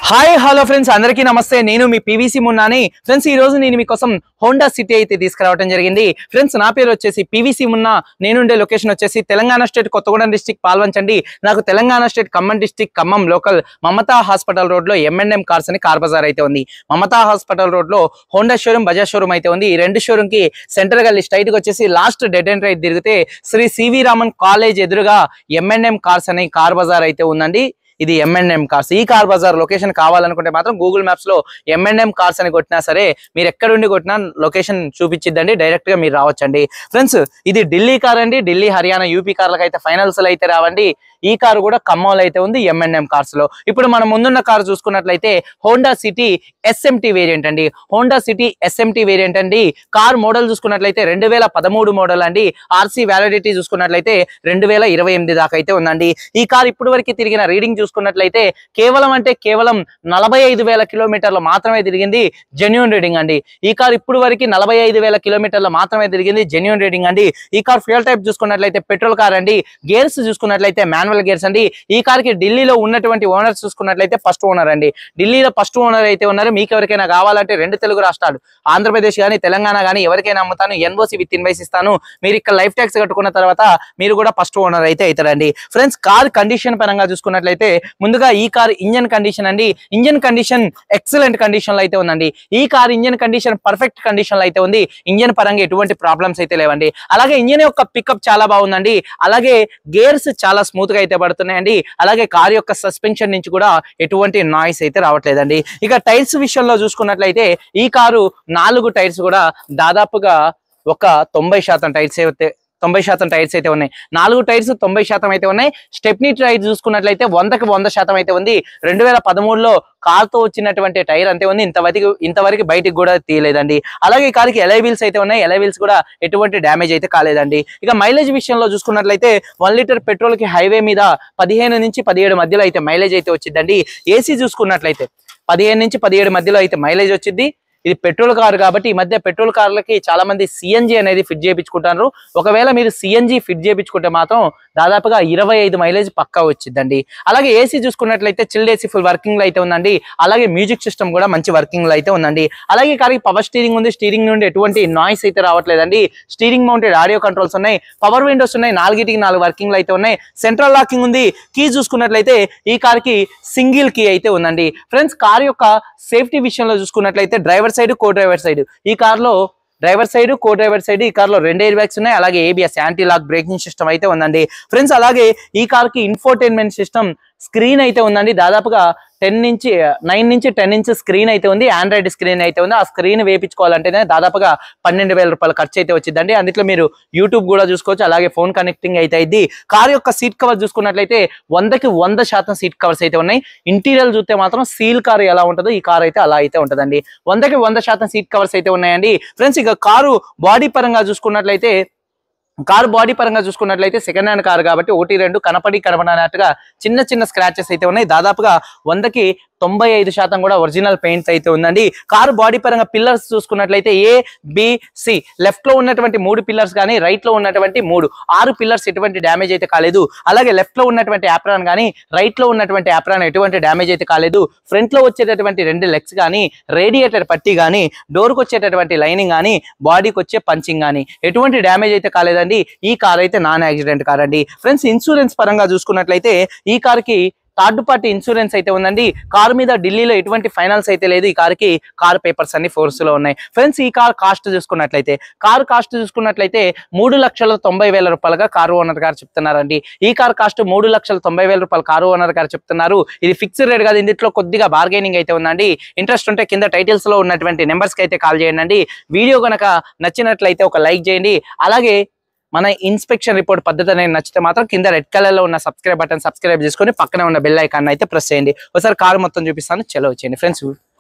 Hi hello friends అందరికీ నమస్తే నేను మీ పీవీసీ మున్నాని ఫ్రెండ్స్ ఈ రోజు నేను మీకోసం హోండా సిటీ అయితే తీసుకురావడం జరిగింది ఫ్రెండ్స్ నా పేరు వచ్చేసి పీవీసీ మున్నా నేను ఉండే లొకేషన్ వచ్చేసి తెలంగాణ స్టేట్ కొత్తగూడెం డిస్ట్రిక్ట్ పాల్వంచండి నాకు Telangana state Khammam district Khammam local Mamata hospital road లో M&M కార్స్ అని కార్ బజార్ అయితే ఉంది మమతా హాస్పిటల్ రోడ్ లో హోండా షోరూమ్ బజాజ్ షోరూమ్ అయితే ఉంది ఈ రెండు షోరూమ్ కి సెంటర్ గా స్ట్రైట్ గా వచ్చేసి లాస్ట్ డెడ్ అండ్ రైట్ తిరిగితే శ్రీ సివి రామన్ కాలేజ్ ఎదురుగా M&M కార్స్ అనే కార్ బజార్ అయితే ఉందండి ఇది M&M కార్స్ ఈ కార్ బజార్ లొకేషన్ కావాలనుకుంటే మాత్రం గూగుల్ మ్యాప్స్ లో M&M కార్స్ అని కొట్టినా సరే మీరు ఎక్కడుండి కొట్టినా లొకేషన్ చూపించిద్దండి డైరెక్ట్ గా మీరు రావచ్చండి ఫ్రెండ్స్ ఇది ఢిల్లీ కార్ అండి ఢిల్లీ హర్యానా యూపీ కార్లకు అయితే ఫైనల్స్ అయితే రావండి ఈ కార్ కూడా ఖమ్మంలో అయితే ఉంది M&M కార్స్ లో ఇప్పుడు మనం ముందున్న కార్ చూసుకున్నట్లయితే హోండా సిటీ SMT వేరియంట్ అండి హోండా సిటీ SMT వేరియంట్ అండి కార్ మోడల్ చూసుకున్నట్లయితే 2013 మోడల్ అండి ఆర్సీ వ్యాలిడిటీ చూసుకున్నట్లయితే 2028 దాకా అయితే ఉందండి ఈ కార్ ఇప్పటి వరకు తిరిగిన రీడింగ్ చూసుకున్నట్లయితే కేవలం 45,000 కిలోమీటర్లు మాత్రమే తిరిగింది జెన్యూన్ రీడింగ్ అండి ఈ కార్ ఇప్పుడు వరకు 45,000 కిలోమీటర్లు మాత్రమే తిరిగింది జెన్యూన్ రీడింగ్ అండి ఈ కార్ ఫ్యూయల్ టైప్ చూసుకున్నట్లయితే పెట్రోల్ కార్ అండి గేర్స్ చూసుకున్నట్లయితే మాన్యువల్ గేర్స్ అండి ఈ కార్ కి ఢిల్లీలో ఉన్నటువంటి ఓనర్స్ చూసుకున్నట్లయితే ఫస్ట్ ఓనర్ అండి ఢిల్లీలో ఫస్ట్ ఓనర్ అయితే ఉన్నారు మీకు ఎవరికైనా కావాలంటే రెండు తెలుగు రాష్ట్రాలు ఆంధ్రప్రదేశ్ కానీ తెలంగాణ కానీ ఎవరికైనా అమ్ముతాను NOC విత్ ఇన్వాయిస్ ఇస్తాను మీరు ఇక్కడ లైఫ్ ట్యాక్స్ కట్టుకున్న తర్వాత మీరు కూడా ఫస్ట్ ఓనర్ అయితే అవుతారండి ఫ్రెండ్స్ కార్ కండిషన్ పరంగా చూసుకున్నట్లయితే ముందుగా ఈ కార్ ఇంజన్ కండిషన్ అండి ఇంజన్ కండిషన్ ఎక్సలెంట్ కండిషన్ లో అయితే ఉందండి ఈ car engine condition perfect condition లో అయితే ఉంది ఇంజన్ పరంగా ఎటువంటి ప్రాబ్లమ్స్ అయితే లేవండి అలాగే ఇంజన్ యొక్క పికప్ చాలా బాగుందండి అలాగే గేర్స్ చాలా స్మూత్ గా అయితే పడుతున్నాయండి అలాగే కార్ యొక్క సస్పెన్షన్ నుంచి కూడా ఎటువంటి నాయిస్ అయితే రావట్లేదండి ఇక టైర్స్ విషయంలో చూసుకున్నట్లయితే ఈ కారు 4 టైర్స్ కూడా దాదాపుగా ఒక 90% టైర్స్ అయితే 90% టైర్స్ అయితే ఉన్నాయి 4 టైర్స్ 90% అయితే ఉన్నాయి స్టెప్నీ టైర్ చూసుకున్నట్లయితే 100కి 100% అయితే ఉంది 2013లో కార్ తో వచ్చినటువంటి టైర్ అంతే ఉంది ఇంతవరకు బయటికి కూడా తీయలేదండి అలాగే ఈ కార్కి ఎలై వీల్స్ అయితే ఉన్నాయి ఎలై వీల్స్ కూడా ఎటువంటి డ్యామేజ్ అయితే కాలేదండి ఇక మైలేజ్ విషయంలో చూసుకున్నట్లయితే 1 లీటర్ పెట్రోల్ కి హైవే మీద 15 నుంచి 17 మధ్యలో అయితే మైలేజ్ అయితే వచ్చిందండి ఏసీ చూసుకున్నట్లయితే 15 నుంచి 17 మధ్యలో అయితే మైలేజ్ వచ్చింది ఇది పెట్రోల్ కార్ కాబట్టి ఈ మధ్య పెట్రోల్ కార్లకి చాలా మంది CNG అనేది ఫిట్ చేయించుకుంటారు ఒకవేళ మీరు CNG ఫిట్ చేయించుకుంటే మాత్రం దాదాపుగా 25 మైలేజ్ పక్కా వచ్చిందండి అలాగే ఏసీ చూసుకున్నట్లయితే చిల్డ్ ఏసీ ఫుల్ వర్కింగ్ లో అయితే ఉందండి అలాగే మ్యూజిక్ సిస్టమ్ కూడా మంచి వర్కింగ్ లో అయితే ఉందండి అలాగే కార్కి పవర్ స్టీరింగ్ ఉంది స్టీరింగ్ నుండి ఎటువంటి నాయిస్ అయితే రావట్లేదండి స్టీరింగ్ మౌంటెడ్ ఆడియో కంట్రోల్స్ ఉన్నాయి పవర్ విండోస్ ఉన్నాయి 4 వర్కింగ్ లో అయితే ఉన్నాయి సెంట్రల్ లాకింగ్ ఉంది కీ చూసుకున్నట్లయితే ఈ కార్కి సింగిల్ కీ అయితే ఉందండి ఫ్రెండ్స్ కార్ యొక్క సేఫ్టీ విషయంలో చూసుకున్నట్లయితే driver side co driver side ఈ కార్ లో driver side co driver side ఈ కార్ లో 2 ఎయిర్ బ్యాగ్స్ ఉన్నాయి అలాగే ABS anti lock braking system అయితే ఉందండి ఫ్రెండ్స్ అలాగే ఈ కార్ కి ఇన్ఫోటైన్మెంట్ సిస్టమ్ స్క్రీన్ అయితే ఉందండి దాదాపుగా 9 నుంచి 10 ఇంచ్ స్క్రీన్ అయితే ఉంది ఆండ్రాయిడ్ స్క్రీన్ అయితే ఉంది ఆ స్క్రీన్ వేయించుకోవాలంటేనే దాదాపుగా 12,000 రూపాయల ఖర్చు అయితే వచ్చిందండి అందులో మీరు యూట్యూబ్ కూడా చూసుకోవచ్చు అలాగే ఫోన్ కనెక్టింగ్ అయితే అయింది కార్ యొక్క సీట్ కవర్ చూసుకున్నట్లయితే 100కి 100% సీట్ కవర్స్ అయితే ఉన్నాయి ఇంటీరియర్ చూస్తే మాత్రం సీల్ కార్ ఎలా ఉంటుందో ఈ కార్ అయితే అలా అయితే ఉంటుందండి 100కి 100% సీట్ కవర్స్ అయితే ఉన్నాయండి ఫ్రెండ్స్ ఇక కారు బాడీ పరంగా చూసుకున్నట్లయితే సెకండ్ హ్యాండ్ కార్ కాబట్టి 1-2 కనపడినట్టుగా చిన్న స్క్రాచెస్ అయితే ఉన్నాయి దాదాపుగా 100కి 95% కూడా ఒరిజినల్ పెయింట్స్ అయితే ఉందండి కారు బాడీ పరంగా పిల్లర్స్ చూసుకున్నట్లయితే ABC లెఫ్ట్ లో ఉన్నటువంటి 3 పిల్లర్స్ కానీ రైట్ లో ఉన్నటువంటి 6 పిల్లర్స్ ఎటువంటి డ్యామేజ్ అయితే కాలేదు అలాగే లెఫ్ట్ లో ఉన్నటువంటి యాప్రాన్ కానీ రైట్ లో ఉన్నటువంటి యాప్రాన్ ఎటువంటి డ్యామేజ్ అయితే కాలేదు ఫ్రంట్ లో వచ్చేటటువంటి 2 లెగ్స్ కానీ రేడియేటర్ పట్టీ కానీ డోర్ కు వచ్చేటటువంటి లైనింగ్ కానీ బాడీకి వచ్చే పంచింగ్ కానీ ఎటువంటి డ్యామేజ్ అయితే కాలేదండి ఈ కార్ అయితే నాన్ యాక్సిడెంట్ కార్ అండి ఫ్రెండ్స్ ఇన్సూరెన్స్ పరంగా చూసుకున్నట్లయితే ఈ కార్ కి థర్డ్ పార్టీ ఇన్సూరెన్స్ అయితే ఉందండి కార్ మీద ఢిల్లీలో ఎటువంటి ఫైనాన్స్ అయితే లేదు ఈ కార్ కి కార్ పేపర్స్ అన్ని ఫోర్స్ లో ఉన్నాయి ఫ్రెండ్స్ ఈ కార్ కాస్ట్ చూసుకున్నట్లయితే 3,90,000 రూపాయలుగా కారు ఓనర్ గారు చెప్తున్నారండి ఈ కార్ కాస్ట్ 3,90,000 రూపాయలు కారు ఓనర్ గారు చెప్తున్నారు ఇది ఫిక్స్డ్ రేట్ కాదు ఇందులో కొద్దిగా బార్గెనింగ్ అయితే ఉందండి ఇంట్రెస్ట్ ఉంటే కింద టైటిల్స్ లో ఉన్నటువంటి నెంబర్స్ కి అయితే కాల్ చేయండి వీడియో కనుక నచ్చినట్లయితే ఒక లైక్ చేయండి అలాగే మన ఇన్స్పెక్షన్ రిపోర్ట్ పద్ధతి అనేది నచ్చితే మాత్రం కింద రెడ్ కలర్ లో ఉన్న సబ్స్క్రైబ్ బటన్ సబ్స్క్రైబ్ చేసుకొని పక్కనే ఉన్న బెల్ ఐకాన్ అయితే ప్రెస్ చేయండి ఒకసారి కార్ మొత్తం చూపిస్తాను చలో వచ్చేయండి ఫ్రెండ్స్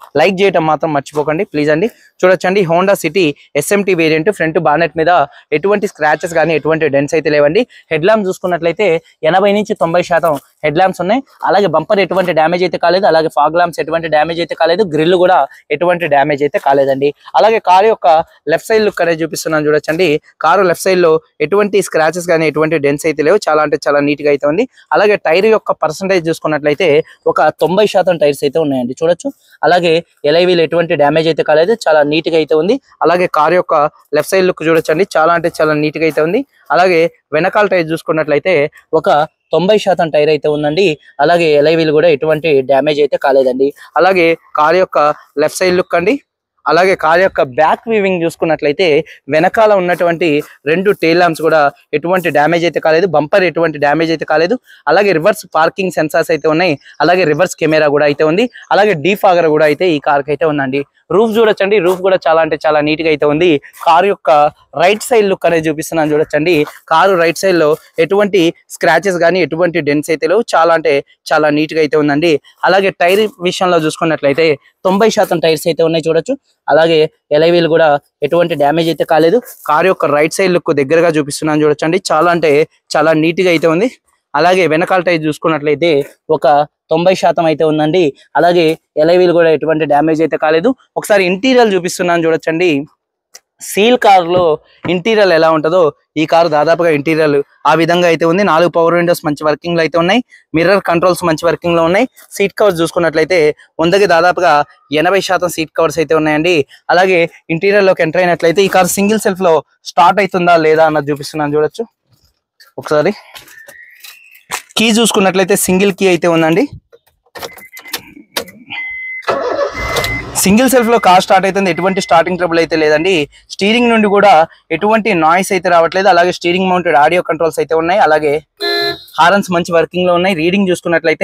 లైక్ చేయడం మాత్రం మర్చిపోకండి ప్లీజ్ అండి. చూడొచ్చండి Honda City SMT variant front bonnet మీద ఎటువంటి స్క్రాచెస్ కానీ ఎటువంటి డెన్స్ అయితే లేవండి. హెడ్ ల్యాంప్ చూసుకున్నట్లయితే 80 నుంచి 90% హెడ్ ల్యాంప్స్ ఉన్నాయి. అలాగే బంపర్ ఎటువంటి డ్యామేజ్ అయితే కాలేదు. అలాగే ఫాగ్ ల్యాంప్స్ ఎటువంటి డ్యామేజ్ అయితే కాలేదు. గ్రిల్ కూడా ఎటువంటి డ్యామేజ్ అయితే కాలేదండి. అలాగే కారు యొక్క లెఫ్ట్ సైడ్ లుక్ అనేది చూపిస్తున్నాను చూడొచ్చండి. కారు లెఫ్ట్ సైడ్ లో ఎటువంటి స్క్రాచెస్ కానీ ఎటువంటి డెన్స్ అయితే లేవు. చాలా అంటే చాలా నీట్ గా అయితే ఉంది. అలాగే టైర్ యొక్క పర్సంటేజ్ చూసుకున్నట్లయితే ఒక 90% టైర్స్ అయితే ఉన్నాయండి చూడొచ్చు. అలాగే ఎలైవీలు ఎటువంటి డ్యామేజ్ అయితే కాలేదు. చాలా నీట్ గా అయితే ఉంది. అలాగే కారు యొక్క లెఫ్ట్ సైడ్ లుక్ చూడొచ్చండి. చాలా అంటే చాలా నీట్ గా అయితే ఉంది. అలాగే వెనకాల టైర్ చూసుకున్నట్లయితే ఒక 90% టైర్ అయితే ఉందండి. అలాగే ఎలైవీలు కూడా ఎటువంటి డ్యామేజ్ అయితే కాలేదండి. అలాగే కారు యొక్క లెఫ్ట్ సైడ్ లుక్ అండి. అలాగే కార్ యొక్క బ్యాక్ వీవింగ్ చూసుకున్నట్లయితే వెనకాల ఉన్నటువంటి 2 టెయిల్ ల్యాంప్స్ కూడా ఎటువంటి డ్యామేజ్ అయితే కాలేదు. బంపర్ ఎటువంటి డ్యామేజ్ అయితే కాలేదు. అలాగే రివర్స్ పార్కింగ్ సెన్సార్స్ అయితే ఉన్నాయి. అలాగే రివర్స్ కెమెరా కూడా అయితే ఉంది. అలాగే డీఫాగర్ కూడా అయితే ఈ కార్ కి అయితే ఉందండి. రూఫ్ చూడొచ్చండి. రూఫ్ కూడా చాలా అంటే చాలా నీట్ గా అయితే ఉంది. కారు యొక్క రైట్ సైడ్ లుక్ అనేది చూపిస్తున్నాను చూడొచ్చండి. కారు రైట్ సైడ్ లో ఎటువంటి స్క్రాచెస్ కానీ ఎటువంటి డెన్స్ అయితే లేవు. చాలా అంటే చాలా నీట్ గా అయితే ఉందండి. అలాగే టైర్ విషయంలో చూసుకున్నట్లయితే 90% టైర్స్ అయితే ఉన్నాయి చూడొచ్చు. అలాగే ఎలైవీలు కూడా ఎటువంటి డ్యామేజ్ అయితే కాలేదు. కారు యొక్క రైట్ సైడ్ లుక్ దగ్గరగా చూపిస్తున్నాను చూడొచ్చండి. చాలా అంటే చాలా నీట్ గా అయితే ఉంది. అలాగే వెనకాల టైర్ చూసుకున్నట్లయితే ఒక 90% అయితే ఉందండి. అలాగే ఎలైవీలు కూడా ఎటువంటి డ్యామేజ్ అయితే కాలేదు. ఒకసారి ఇంటీరియర్ చూపిస్తున్నాను చూడొచ్చండి. సీల్ కార్ లో ఇంటీరియర్ ఎలా ఉంటుందో ఈ కారు దాదాపుగా ఇంటీరియర్ ఆ విధంగా అయితే ఉంది. 4 పవర్ విండోస్ మంచి వర్కింగ్ లో అయితే ఉన్నాయి. మిర్రర్ కంట్రోల్స్ మంచి వర్కింగ్ లో ఉన్నాయి. సీట్ కవర్స్ చూసుకున్నట్లయితే 100కి దాదాపుగా 80% సీట్ కవర్స్ అయితే ఉన్నాయండి. అలాగే ఇంటీరియర్ లోకి ఎంటర్ అయినట్లయితే ఈ కారు సింగిల్ సెల్ఫ్ లో స్టార్ట్ అవుతుందా లేదా అన్నది చూపిస్తున్నాను చూడొచ్చు. ఒకసారి కీ చూసుకున్నట్లయితే సింగిల్ కీ అయితే ఉందండి. సింగిల్ సెల్ఫ్ లో కార్ స్టార్ట్ అవుతుంది. ఎటువంటి స్టార్టింగ్ ట్రబుల్ అయితే లేదండి. స్టీరింగ్ నుండి కూడా ఎటువంటి నాయిస్ అయితే రావట్లేదు. అలాగే స్టీరింగ్ మౌంటెడ్ ఆడియో కంట్రోల్స్ అయితే ఉన్నాయి. అలాగే హారన్స్ మంచి వర్కింగ్ లో ఉన్నాయి. రీడింగ్ చూసుకున్నట్లయితే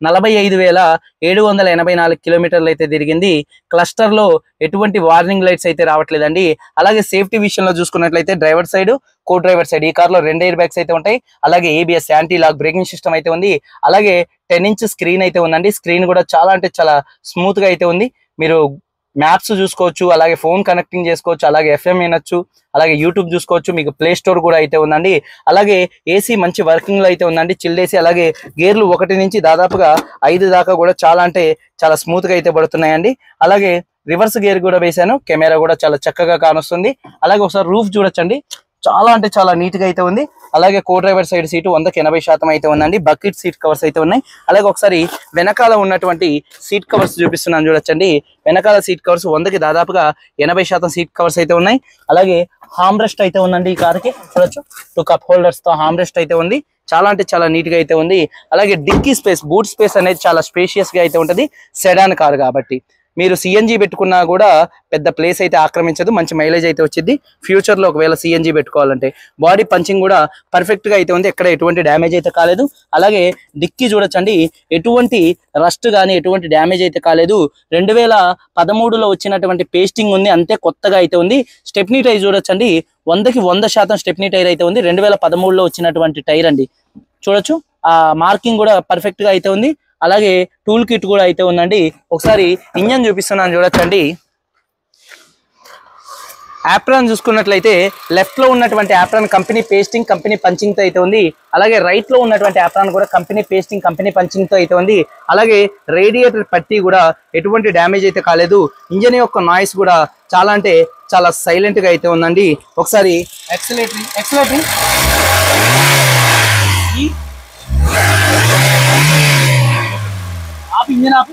45,784 కిలోమీటర్లు అయితే తిరిగింది. క్లస్టర్ లో ఎటువంటి వార్నింగ్ లైట్స్ అయితే రావట్లేదండి. అలాగే సేఫ్టీ విషయంలో చూసుకున్నట్లయితే driver side co driver side ఈ కార్ లో 2 ఎయిర్ బ్యాగ్స్ అయితే ఉంటాయి. అలాగే ABS anti lock braking system అయితే ఉంది. అలాగే 10 ఇంచ్ స్క్రీన్ అయితే ఉందండి. స్క్రీన్ కూడా చాలా అంటే చాలా స్మూత్ గా అయితే ఉంది. మీరు మ్యాప్స్ చూసుకోవచ్చు. అలాగే ఫోన్ కనెక్టింగ్ చేసుకోవచ్చు. అలాగే FM వినొచ్చు. అలాగే యూట్యూబ్ చూసుకోవచ్చు. మీకు ప్లే స్టోర్ కూడా అయితే ఉందండి. అలాగే AC మంచి వర్కింగ్ లో అయితే ఉందండి. Chilled AC. అలాగే గేర్లు 1 నుంచి దాదాపుగా 5 దాకా కూడా చాలా అంటే చాలా స్మూత్ గా అయితే పడుతున్నాయండి. అలాగే రివర్స్ గేర్ కూడా వేసాను. కెమెరా కూడా చాలా చక్కగా కానొస్తుంది. అలాగే ఒకసారి రూఫ్ చూడొచ్చండి. చాలా అంటే చాలా నీట్ గా అయితే ఉంది. అలాగే కో డ్రైవర్ సైడ్ సీటు 100కి 80% అయితే ఉందండి. బకెట్ సీట్ కవర్స్ అయితే ఉన్నాయి. అలాగే ఒకసారి వెనకాల ఉన్నటువంటి సీట్ కవర్స్ చూపిస్తున్నాను చూడొచ్చండి. వెనకాల సీట్ కవర్స్ 100కి దాదాపుగా 80% సీట్ కవర్స్ అయితే ఉన్నాయి. అలాగే హామ్ రెస్ట్ అయితే ఉందండి. ఈ కార్కి చూడొచ్చు. 2 కప్ హోల్డర్స్ తో హామ్ రెస్ట్ అయితే ఉంది. చాలా అంటే చాలా నీట్ గా అయితే ఉంది. అలాగే డిక్కీ స్పేస్ బూట్ స్పేస్ అనేది చాలా స్పేషియస్ గా అయితే ఉంటుంది. సెడాన్ కార్ కాబట్టి మీరు CNG పెట్టుకున్నా కూడా పెద్ద ప్లేస్ అయితే ఆక్రమించదు. మంచి మైలేజ్ అయితే వచ్చింది. ఫ్యూచర్ లో ఒకవేళ CNG పెట్టుకోవాలంటే బాడీ పంచింగ్ కూడా పర్ఫెక్ట్ గా అయితే ఉంది. ఎక్కడ ఎటువంటి డ్యామేజ్ అయితే కాలేదు. అలాగే డిక్కీ చూడొచ్చండి. ఎటువంటి రస్ట్ కానీ ఎటువంటి డ్యామేజ్ అయితే కాలేదు. 2013లో వచ్చినటువంటి పేస్టింగ్ ఉంది. అంతే కొత్తగా అయితే ఉంది. స్టెప్నీ టైర్ చూడొచ్చండి. 100కి 100% స్టెప్నీ టైర్ అయితే ఉంది. 2013లో వచ్చినటువంటి టైర్ అండి. చూడొచ్చు. ఆ మార్కింగ్ కూడా పర్ఫెక్ట్ గా అయితే ఉంది. అలాగే టూల్ కిట్ కూడా అయితే ఉందండి. ఒకసారి ఇంజన్ చూపిస్తున్నాను చూడొచ్చండి. యాప్రాన్ చూసుకున్నట్లయితే లెఫ్ట్ లో ఉన్నటువంటి apron company pasting company punching తో అయితే ఉంది. అలాగే రైట్ లో ఉన్నటువంటి యాప్రాన్ కూడా కంపెనీ పేస్టింగ్ కంపెనీ పంచింగ్ తో అయితే ఉంది. అలాగే రేడియేటర్ పట్టి కూడా ఎటువంటి డ్యామేజ్ అయితే కాలేదు. ఇంజన్ యొక్క నాయిస్ కూడా చాలా అంటే చాలా సైలెంట్ గా అయితే ఉందండి. ఒకసారి ఎక్సలేటరీ ఇంజన్ ఆపు.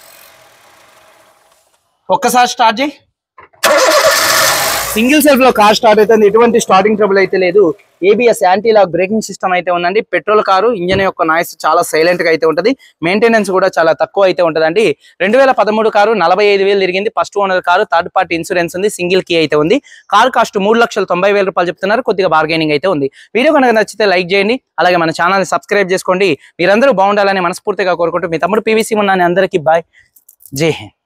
ఒక్కసారి స్టార్ట్ చేయి. సింగిల్ సెల్ఫ్ లో కార్ స్టార్ట్ అవుతుంది. ఎటువంటి స్టార్టింగ్ ట్రబుల్ అయితే లేదు. ABS anti lock braking system అయితే ఉందండి. Petrol car. ఇంజన్ యొక్క నాయిస్ చాలా సైలెంట్ గా అయితే ఉంటుంది. మెయింటెనెన్స్ కూడా చాలా తక్కువ అయితే ఉంటుందండి. 2013 కారు 45,000 తిరిగింది. First owner car. Third party insurance ఉంది. సింగిల్ కీ అయితే ఉంది. కార్ కాస్ట్ 3,90,000 రూపాయలు చెప్తున్నారు. కొద్దిగా బార్గెనింగ్ అయితే ఉంది. వీడియో కనుక నచ్చితే లైక్ చేయండి. అలాగే మన ఛానల్ ని సబ్స్క్రైబ్ చేసుకోండి. మీరందరూ బాగుండాలని మనస్ఫూర్తిగా కోరుకుంటూ మీ తమ్ముడు PVC మున్నాని అందరికీ బాయ్. జై హింద్.